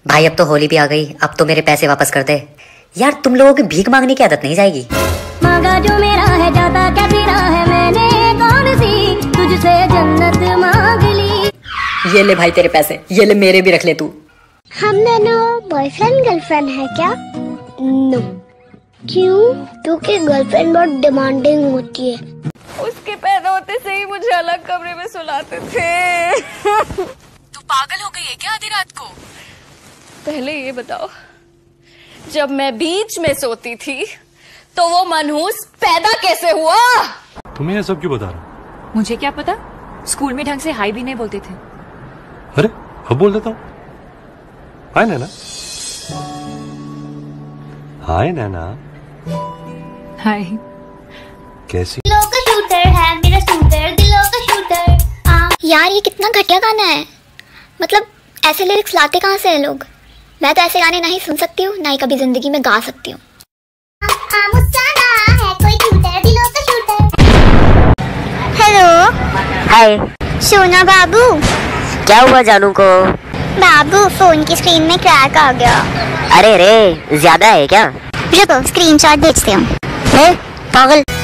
भाई अब तो होली भी आ गई, अब तो मेरे पैसे वापस कर दे यार। तुम लोगों की भीख मांगने की आदत नहीं जाएगी। मांगा जो मेरा है जाता क्या तेरा है, मैंने कौन सी तुझसे जन्नत मांग ली। ये ले भाई तेरे पैसे, ये ले मेरे भी रख ले तू। हम दोनों बॉयफ्रेंड गर्लफ्रेंड है क्या? नो। क्यों? क्योंकि गर्लफ्रेंड बहुत डिमांडिंग होती है। उसके पैदा होते से ही मुझे अलग कमरे में सुलाते थे। तू पागल हो गई है क्या आधी रात को? पहले ये बताओ, जब मैं बीच में सोती थी तो वो मनहूस पैदा कैसे हुआ? तुम्हें ये सब क्यों बता रहा? मुझे क्या पता, स्कूल में ढंग से हाई भी नहीं बोलते थे। अरे अब बोल देता हूँ। हाय नैना। हाय नैना। हाय। कैसी? दिलों का शूटर है मेरा शूटर, दिलों का शूटर। यार ये कितना घटिया गाना है, मतलब ऐसे लिरिक्स लाते कहाँ से हैं लोग? मैं तो ऐसे गाने नहीं सुन सकती हूँ, ना ही कभी जिंदगी में गा सकती हूँ। हेलो। हाय। सोना बाबू। क्या हुआ जानू को? बाबू फोन की स्क्रीन में क्रैक आ गया। अरे रे ज्यादा है क्या? रुको स्क्रीनशॉट भेजती हूँ। पागल।